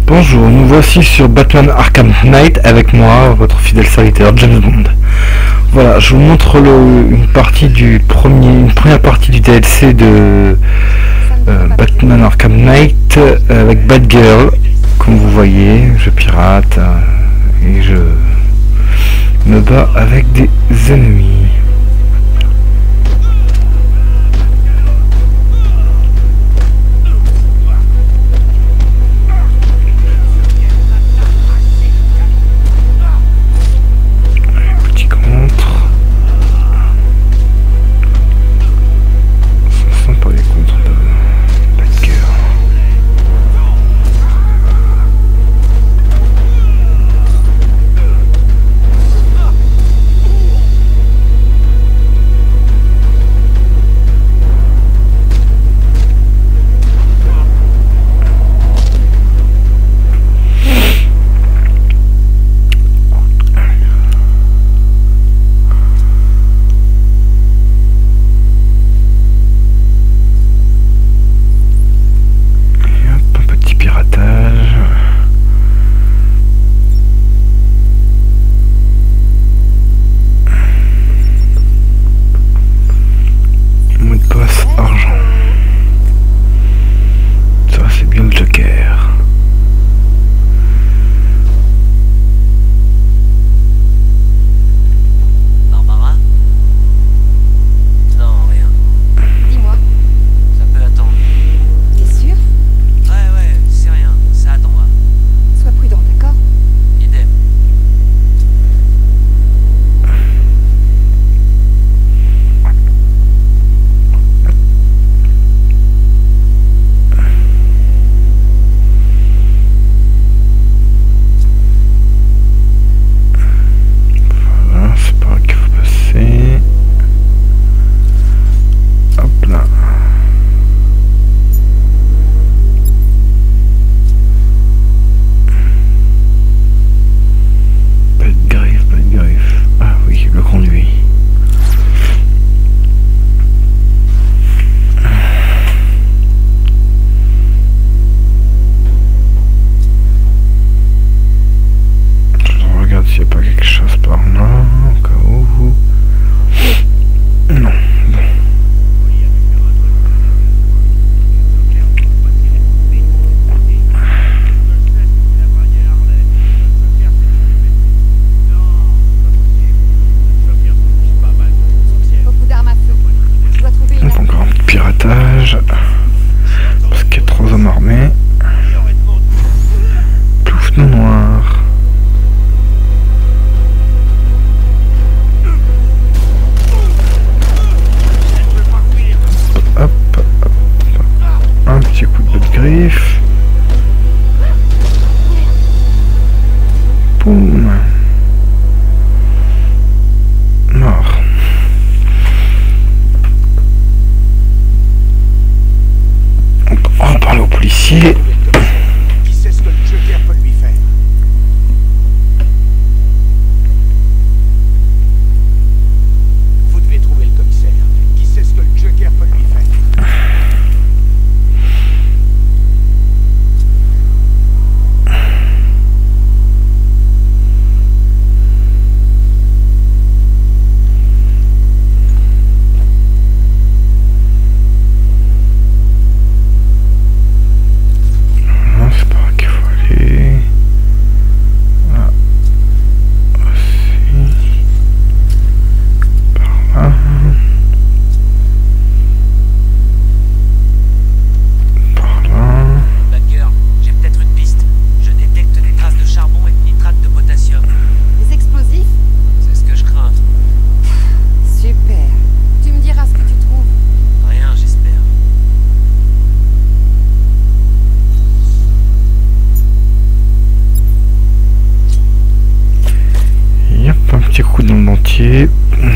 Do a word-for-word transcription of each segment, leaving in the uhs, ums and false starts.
Bonjour, nous voici sur Batman Arkham Knight avec moi, votre fidèle serviteur James Bond. Voilà, je vous montre le, une partie du premier, une première partie du D L C de euh, Batman Arkham Knight euh, avec Batgirl. Comme vous voyez, je pirate euh, et je me bats avec des ennemis. Parce qu'il y a trois hommes armés. Plouf noir. Hop, hop, hop. Un petit coup de botte griffe. Boum. Mort. On va parler aux policiers. Qui sait ce que le Joker peut lui faire? Vous devez trouver le commissaire. Qui sait ce que le Joker peut lui faire? Coup dans le dentier.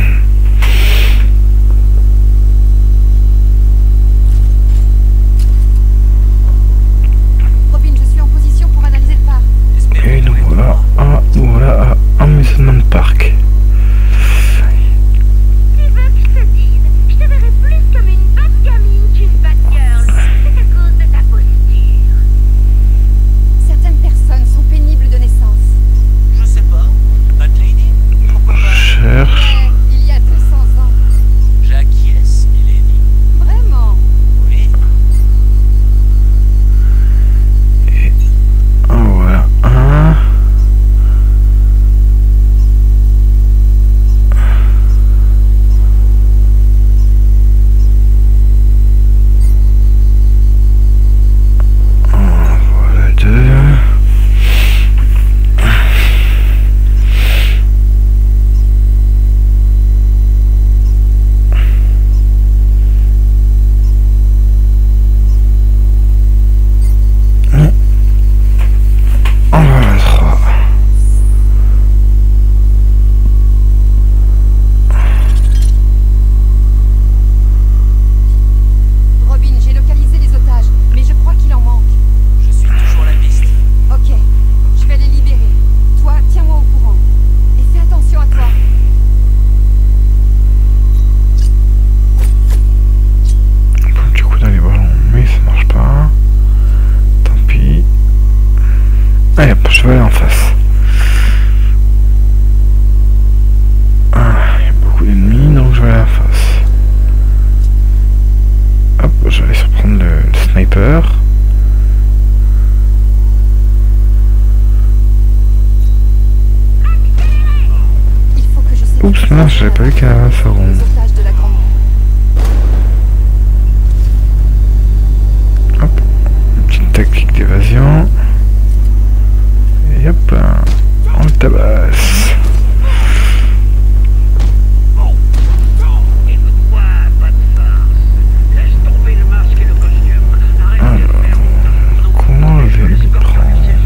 Robin, je suis en position pour analyser le phare. Et nous voilà à, nous voilà à Amusement Park. Tu veux que je te dise? Je te verrais plus comme une bad gamine qu'une bad girl. C'est à cause de ta posture. Certaines personnes face. Ah, il y a beaucoup d'ennemis, donc je vais aller à la face. Hop, je vais aller surprendre le, le sniper. Il faut que je sécurise Oups, mince, j'avais pas vu qu'elle avait un second. les otages de la grande. Hop, une petite tactique d'évasion. Et hop, on le tabasse. Comment je vais m'y prendre?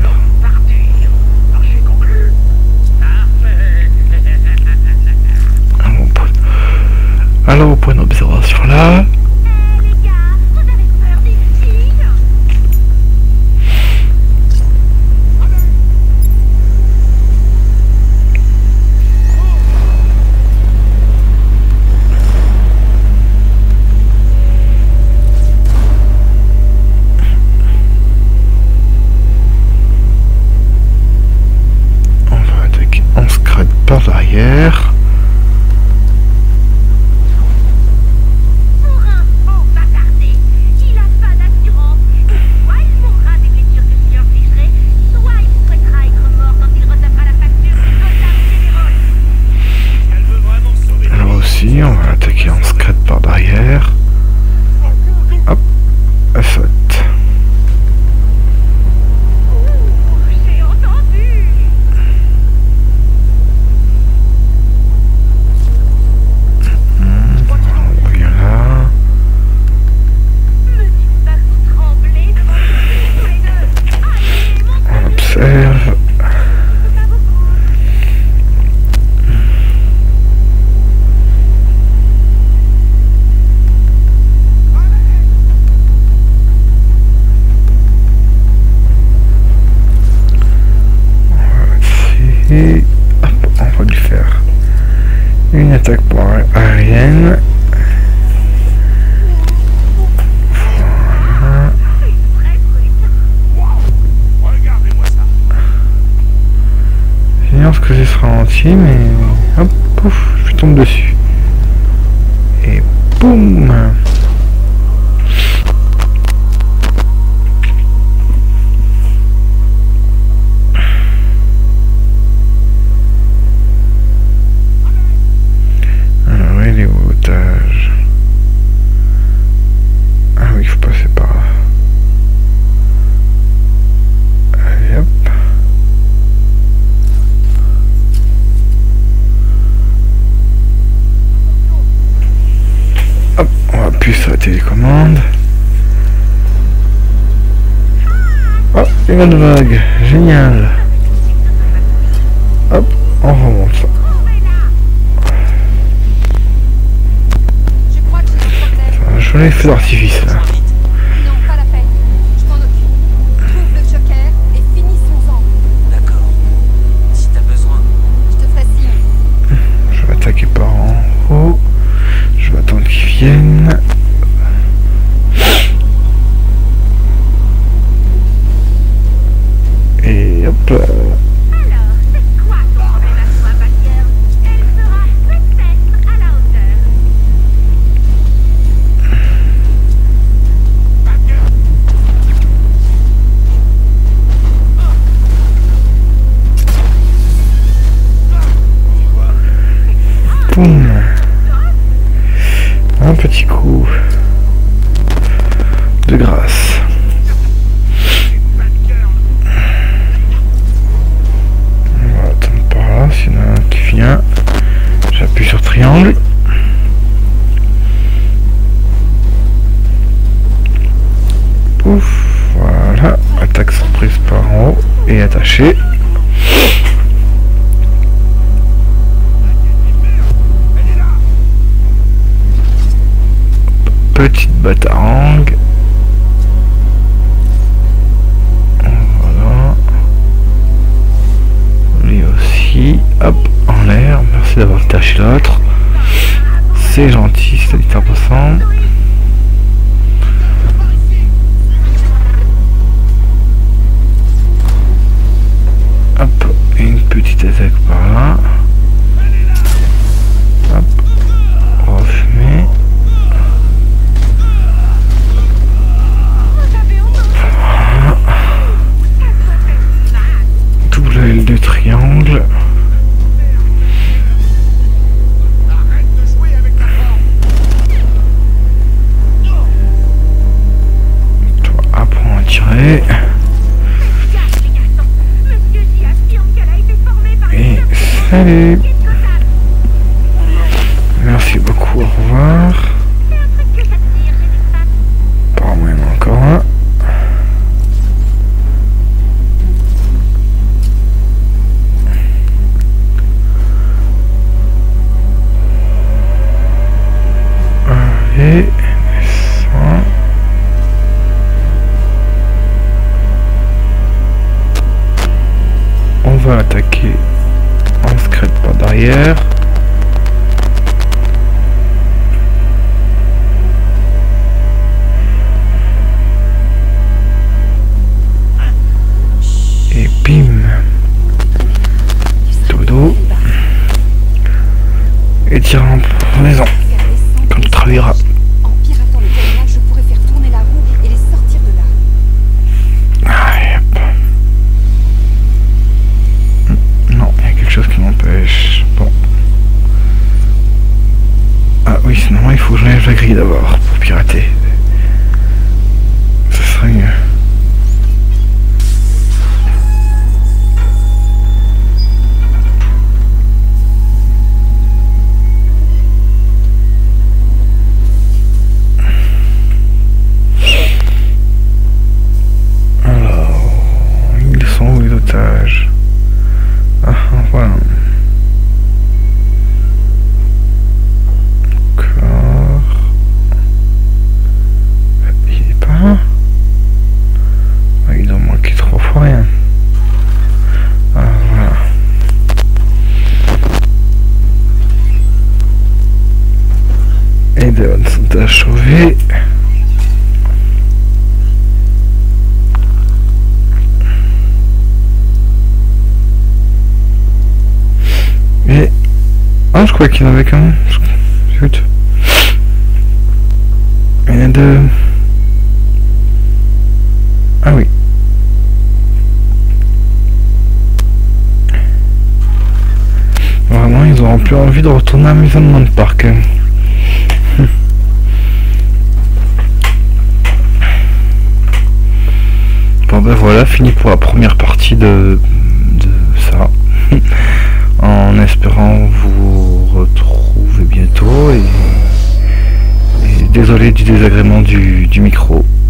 Alors, on prend... Alors on prend une observation là. Eh les gars, vous avez peur des tigres? On va attaquer, on se crade par derrière. Pour un faux bâtardé, il a pas d'assurance. Soit il mourra des blessures que tu lui infligerais, soit il souhaitera être mort quand il recevra la facture du Gotham General. Elle veut vraiment sauver Là aussi, on va attaquer en scred par derrière. Hop, elle saute. Ouh, j'ai entendu. On revient là. Me dites pas que vous tremblez devant ce truc tous les deux. Allez, On montez-le. observe. Pas beaucoup. Et hop, on va lui faire une attaque pour aérienne. Voilà. Une vraie brute. Regardez-moi ça. J'ignore que ce sera entier, mais hop, pouf, je tombe dessus. Et boum. Alors, il est où l'otage? Ah oui, il faut passer par là. Allez, hop. Hop, on va appuyer sur la télécommande. Oh, une autre vague, génial. Hop, on remonte. Je crois que j'ai un problème. Un joli feu d'artifice là. Non, pas la peine. Je m'en occupe. Trouve le Joker et finissons-en. D'accord. Si t'as besoin. Je te ferai signe. Je vais attaquer par en haut. Je vais attendre qu'ils viennent. Et hop. Alors, c'est quoi ton problème à toi, Batgirl? Elle sera peut-être à la hauteur. Boum. Un petit coup de grâce. On va attendre par là, s'il y en a un qui vient. J'appuie sur triangle. Pouf, voilà. Attaque surprise par en haut et attaché. Petite batarangue. Voilà. Lui aussi. Hop, en l'air. Merci d'avoir détaché l'autre. C'est gentil, c'est dit en passant. Hop. Salut. Merci beaucoup, au revoir. Apparemment, il y en a encore un. Allez, descends. On va attaquer en secret par derrière. Et bim. Dodo. Et tire en maison. Quand tu travailleras. En piratant le terminal, je pourrais faire tourner la roue et les sortir de là. Ah, hop. Non, il y a quelque chose qui m'empêche. Bon. Ah oui, sinon il faut que j'enlève la grille d'abord pour pirater. Ce serait mieux. Ah, voilà. D'accord. Il est pas. Ah, il doit manquer trois fois rien. Ah, voilà. Et de bonnes sont achevées. Et... Ah, je crois qu'il y en avait quand même. Zut. Il y en a deux. Ah oui. Vraiment, ils auront plus envie de retourner à Amusement Park. Bon ben voilà, fini pour la première partie de, de ça. En espérant vous retrouver bientôt et, et désolé du désagrément du, du micro.